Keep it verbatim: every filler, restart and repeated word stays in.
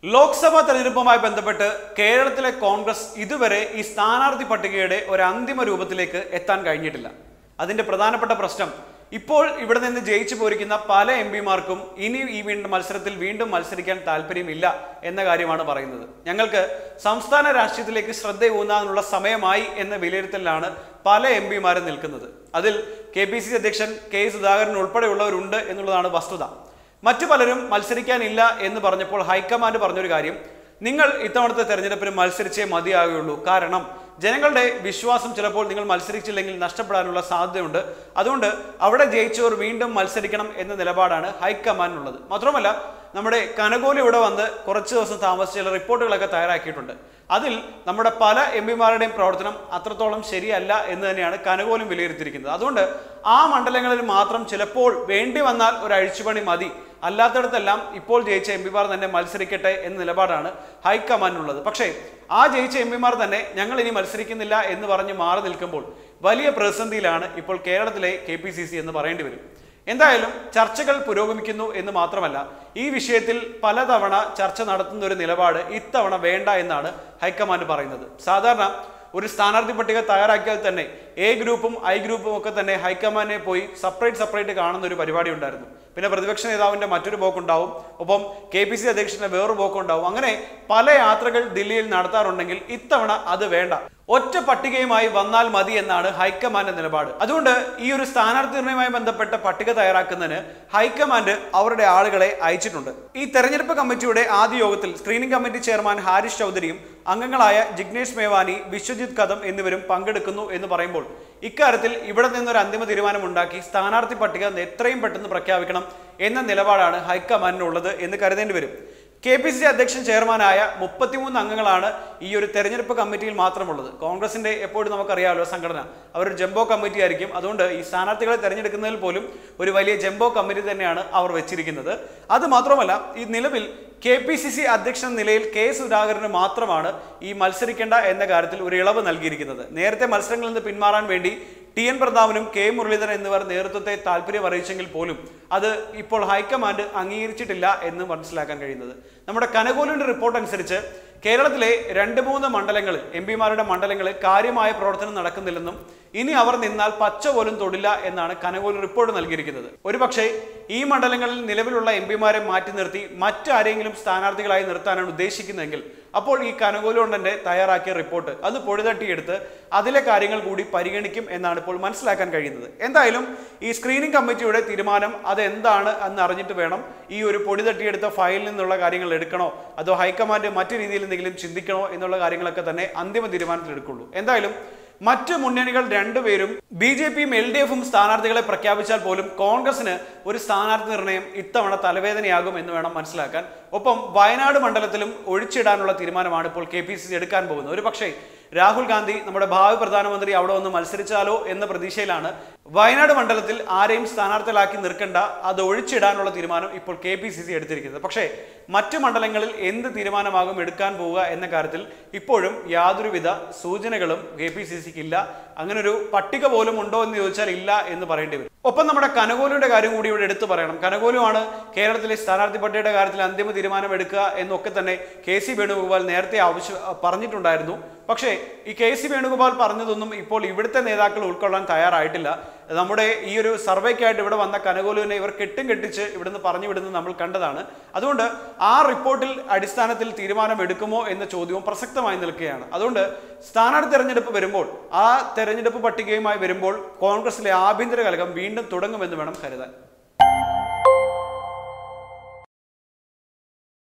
ലോക്സഭാ തെരഞ്ഞെടുപ്പുമായി ബന്ധപ്പെട്ട് കേരളത്തിലെ കോൺഗ്രസ് ഇതുവരെ ഈ സ്ഥാനാർത്ഥി പട്ടികയുടെ ഒരു അന്തിമ രൂപത്തിലേക്ക് എത്താൻ കഴിഞ്ഞിട്ടില്ല. അതിന്റെ പ്രധാനപ്പെട്ട പ്രശ്നം ഇപ്പോൾ ഇവിടെ നിന്ന് ജയിച്ചു പോരിക്കുന്ന പല എം പിമാർക്കും ഇനി ഈ വീണ്ടും മത്സരത്തിൽ വീണ്ടും മത്സരിക്കാൻ താല്പര്യമില്ല എന്ന കാര്യമാണ് പറയുന്നത്. ഞങ്ങൾക്ക് സംസ്ഥാന രാഷ്ട്രീയത്തിലേക്ക് ശ്രദ്ധ ഊന്നാനുള്ള സമയമായി എന്ന വിലയിരുത്തലിലാണ് പല എം പിമാരും നിൽക്കുന്നത്. അതിൽ കെ പി സി സി അധ്യക്ഷൻ കെ സുധാകരൻ ഉൾപ്പെടെയുള്ളവരുണ്ട് എന്നുള്ളതാണ് വസ്തുത. മറ്റു പലരും മത്സരിക്കാനില്ല എന്ന് പറഞ്ഞപ്പോൾ ഹൈക്കമാൻഡ് പറഞ്ഞൊരു കാര്യം, നിങ്ങൾ ഇത്തവണത്തെ തെരഞ്ഞെടുപ്പിന് മത്സരിച്ചേ മതിയാകുകയുള്ളൂ. കാരണം ജനങ്ങളുടെ വിശ്വാസം ചിലപ്പോൾ നിങ്ങൾ മത്സരിച്ചില്ലെങ്കിൽ നഷ്ടപ്പെടാനുള്ള സാധ്യതയുണ്ട്. അതുകൊണ്ട് അവിടെ ജയിച്ചവർ വീണ്ടും മത്സരിക്കണം എന്ന നിലപാടാണ് ഹൈക്കമാൻഡിനുള്ളത്. മാത്രമല്ല നമ്മുടെ കനകോലി ഇവിടെ വന്ന് കുറച്ച് ദിവസം താമസിച്ച് ചില റിപ്പോർട്ടുകളൊക്കെ തയ്യാറാക്കിയിട്ടുണ്ട്. അതിൽ നമ്മുടെ പല എം പിമാരുടെയും പ്രവർത്തനം അത്രത്തോളം ശരിയല്ല എന്ന് തന്നെയാണ് കനകോലും വിലയിരുത്തിയിരിക്കുന്നത്. അതുകൊണ്ട് ആ മണ്ഡലങ്ങളിൽ മാത്രം ചിലപ്പോൾ വേണ്ടി വന്നാൽ ഒരു അഴിച്ചുപണി മതി, അല്ലാത്തടത്തെല്ലാം ഇപ്പോൾ ജയിച്ച എം പിമാർ തന്നെ മത്സരിക്കട്ടെ എന്ന നിലപാടാണ് ഹൈക്കമാൻഡിനുള്ളത്. പക്ഷേ ആ ജയിച്ച എം പിമാർ തന്നെ ഞങ്ങൾ ഇനി മത്സരിക്കുന്നില്ല എന്ന് പറഞ്ഞ് മാറി നിൽക്കുമ്പോൾ വലിയ പ്രതിസന്ധിയിലാണ് ഇപ്പോൾ കേരളത്തിലെ കെ പി സി സി എന്ന് പറയേണ്ടി വരും. എന്തായാലും ചർച്ചകൾ പുരോഗമിക്കുന്നു എന്ന് മാത്രമല്ല, ഈ വിഷയത്തിൽ പലതവണ ചർച്ച നടത്തുന്ന ഒരു നിലപാട് ഇത്തവണ വേണ്ട എന്നാണ് ഹൈക്കമാൻഡ് പറയുന്നത്. സാധാരണ ഒരു സ്ഥാനാർത്ഥി പട്ടിക തയ്യാറാക്കിയാൽ തന്നെ എ ഗ്രൂപ്പും ഐ ഗ്രൂപ്പും ഒക്കെ തന്നെ ഹൈക്കമാൻഡിനെ പോയി സെപ്പറേറ്റ് സെപ്പറേറ്റ് കാണുന്ന ഒരു പരിപാടി ഉണ്ടായിരുന്നു. പിന്നെ പ്രതിപക്ഷ നേതാവിന്റെ മറ്റൊരു പോക്കുണ്ടാവും, ഒപ്പം കെ പി സി അധ്യക്ഷന്റെ വേറൊരു പോക്കുണ്ടാവും. അങ്ങനെ പല യാത്രകൾ ദില്ലിയിൽ നടത്താറുണ്ടെങ്കിൽ ഇത്തവണ അത് വേണ്ട, ഒറ്റ പട്ടികയുമായി വന്നാൽ മതി എന്നാണ് ഹൈക്കമാൻഡ് നിലപാട്. അതുകൊണ്ട് ഈ ഒരു സ്ഥാനാർത്ഥി നിർണയവുമായി ബന്ധപ്പെട്ട പട്ടിക തയ്യാറാക്കുന്നതിന് ഹൈക്കമാൻഡ് അവരുടെ ആളുകളെ അയച്ചിട്ടുണ്ട്. ഈ തെരഞ്ഞെടുപ്പ് കമ്മിറ്റിയുടെ ആദ്യ യോഗത്തിൽ സ്ക്രീനിംഗ് കമ്മിറ്റി ചെയർമാൻ ഹാരിഷ് ചൗധരിയും അംഗങ്ങളായ ജിഗ്നേഷ് മേവാനി, വിശ്വജിത് കദം എന്നിവരും പങ്കെടുക്കുന്നു എന്ന് പറയുമ്പോൾ ഇക്കാര്യത്തിൽ ഇവിടെ നിന്നൊരു അന്തിമ തീരുമാനമുണ്ടാക്കി സ്ഥാനാർത്ഥി പട്ടിക എത്രയും പെട്ടെന്ന് പ്രഖ്യാപിക്കണം എന്ന നിലപാടാണ് ഹൈക്കമാൻഡിനുള്ളത് എന്ന് കരുതേണ്ടി വരും. കെ പി സി സി അധ്യക്ഷൻ ചെയർമാനായ മുപ്പത്തിമൂന്ന് അംഗങ്ങളാണ് ഈ ഒരു തെരഞ്ഞെടുപ്പ് കമ്മിറ്റിയിൽ മാത്രമുള്ളത്. കോൺഗ്രസിന്റെ എപ്പോഴും നമുക്കറിയാമല്ലോ സംഘടന, അവരൊരു ജംബോ കമ്മിറ്റി ആയിരിക്കും. അതുകൊണ്ട് ഈ സ്ഥാനാർത്ഥികളെ തെരഞ്ഞെടുക്കുന്നതിൽ പോലും ഒരു വലിയ ജംബോ കമ്മിറ്റി തന്നെയാണ് അവർ വെച്ചിരിക്കുന്നത്. അത് മാത്രമല്ല, ഈ നിലവിൽ കെ പി സി സി അധ്യക്ഷൻ നിലയിൽ കെ സുധാകരന് മാത്രമാണ് ഈ മത്സരിക്കേണ്ട എന്ന കാര്യത്തിൽ ഒരു ഇളവ് നൽകിയിരിക്കുന്നത്. നേരത്തെ മത്സരങ്ങളിൽ നിന്ന് പിന്മാറാൻ വേണ്ടി ടി എൻ പ്രതാപനും കെ മുരളീധരൻ എന്നിവർ നേതൃത്വത്തെ താല്പര്യം അറിയിച്ചെങ്കിൽ പോലും അത് ഇപ്പോൾ ഹൈക്കമാൻഡ് അംഗീകരിച്ചിട്ടില്ല എന്ന് മനസ്സിലാക്കാൻ കഴിയുന്നത്. നമ്മുടെ കനകോലിന്റെ റിപ്പോർട്ട് അനുസരിച്ച് കേരളത്തിലെ രണ്ട് മൂന്ന് മണ്ഡലങ്ങളിൽ എം പിമാരുടെ മണ്ഡലങ്ങളിൽ കാര്യമായ പ്രവർത്തനം നടക്കുന്നില്ലെന്നും ഇനി അവർ നിന്നാൽ പച്ച പോലും തൊടില്ല എന്നാണ് കനകോലി റിപ്പോർട്ട് നൽകിയിരിക്കുന്നത്. ഒരുപക്ഷെ ഈ മണ്ഡലങ്ങളിൽ നിലവിലുള്ള എം പിമാരെ മാറ്റി നിർത്തി മറ്റാരെങ്കിലും സ്ഥാനാർത്ഥികളായി നിർത്താനാണ് ഉദ്ദേശിക്കുന്നതെങ്കിൽ അപ്പോൾ ഈ കനകോലുകൊണ്ടന്റെ തയ്യാറാക്കിയ റിപ്പോർട്ട് അത് പൊടിതട്ടിയെടുത്ത് അതിലെ കാര്യങ്ങൾ കൂടി പരിഗണിക്കും എന്നാണ് ഇപ്പോൾ മനസ്സിലാക്കാൻ കഴിയുന്നത്. എന്തായാലും ഈ സ്ക്രീനിംഗ് കമ്മിറ്റിയുടെ തീരുമാനം അതെന്താണ് എന്ന് അറിഞ്ഞിട്ട് വേണം ഈ ഒരു പൊടിതട്ടിയെടുത്ത ഫയലിൽ നിന്നുള്ള കാര്യങ്ങൾ എടുക്കണോ അതോ ഹൈക്കമാൻഡ് മറ്റു രീതിയിൽ എന്തെങ്കിലും ചിന്തിക്കണോ എന്നുള്ള കാര്യങ്ങളൊക്കെ തന്നെ അന്തിമ തീരുമാനത്തിൽ എടുക്കുള്ളൂ. എന്തായാലും മറ്റ് മുന്നണികൾ രണ്ടുപേരും ബി ജെ പിയും എൽ ഡി എഫും സ്ഥാനാർത്ഥികളെ പ്രഖ്യാപിച്ചാൽ പോലും കോൺഗ്രസിന് ഒരു സ്ഥാനാർത്ഥി നിർണയം ഇത്തവണ തലവേദനയാകും എന്ന് വേണം മനസ്സിലാക്കാൻ. ഒപ്പം വയനാട് മണ്ഡലത്തിലും ഒഴിച്ചിടാനുള്ള തീരുമാനമാണ് ഇപ്പോൾ കെ പി സി സി എടുക്കാൻ പോകുന്നത്. ഒരു പക്ഷേ രാഹുൽ ഗാന്ധി നമ്മുടെ ഭാവി പ്രധാനമന്ത്രി അവിടെ വന്ന് മത്സരിച്ചാലോ എന്ന പ്രതീക്ഷയിലാണ് വയനാട് മണ്ഡലത്തിൽ ആരെയും സ്ഥാനാർത്ഥികളാക്കി നിർക്കേണ്ട, അത് ഒഴിച്ചിടാനുള്ള തീരുമാനം ഇപ്പോൾ കെ പി സി സി എടുത്തിരിക്കുന്നത്. പക്ഷേ മറ്റു മണ്ഡലങ്ങളിൽ എന്ത് തീരുമാനമാകും എടുക്കാൻ പോവുക എന്ന കാര്യത്തിൽ ഇപ്പോഴും യാതൊരുവിധ സൂചനകളും കെ പി സി സിക്ക് ഇല്ല. അങ്ങനൊരു പട്ടിക പോലും ഉണ്ടോ എന്ന് ചോദിച്ചാൽ ഇല്ല എന്ന് പറയേണ്ടി വരും. ഒപ്പം നമ്മുടെ കനകോലുവിന്റെ കാര്യം കൂടി ഇവിടെ എടുത്തു പറയണം. കനകോലുവാണ് കേരളത്തിലെ സ്ഥാനാർത്ഥി പട്ടികയുടെ കാര്യത്തിൽ അന്തിമ തീരുമാനം എടുക്കുക എന്നൊക്കെ തന്നെ കെ സി വേണുഗോപാൽ നേരത്തെ ആവശ്യം പറഞ്ഞിട്ടുണ്ടായിരുന്നു. പക്ഷേ ഈ കെ സി വേണുഗോപാൽ പറഞ്ഞതൊന്നും ഇപ്പോൾ ഇവിടുത്തെ നേതാക്കൾ ഉൾക്കൊള്ളാൻ തയ്യാറായിട്ടില്ല. നമ്മുടെ ഈ ഒരു സർവേക്കായിട്ട് ഇവിടെ വന്ന കനകോലുവിനെ ഇവർ കെട്ടും കെട്ടിച്ച് ഇവിടുന്ന് പറഞ്ഞു വിടുന്നത് നമ്മൾ കണ്ടതാണ്. അതുകൊണ്ട് ആ റിപ്പോർട്ടിൽ അടിസ്ഥാനത്തിൽ തീരുമാനം എടുക്കുമോ എന്ന ചോദ്യവും പ്രസക്തമായി നിൽക്കുകയാണ്. അതുകൊണ്ട് സ്ഥാനാർത്ഥി തെരഞ്ഞെടുപ്പ് വരുമ്പോൾ ആ തെരഞ്ഞെടുപ്പ് പട്ടികയുമായി വരുമ്പോൾ കോൺഗ്രസിലെ ആഭ്യന്തര കലഹം വീണ്ടും തുടങ്ങുമെന്ന് വേണം കരുതാൻ.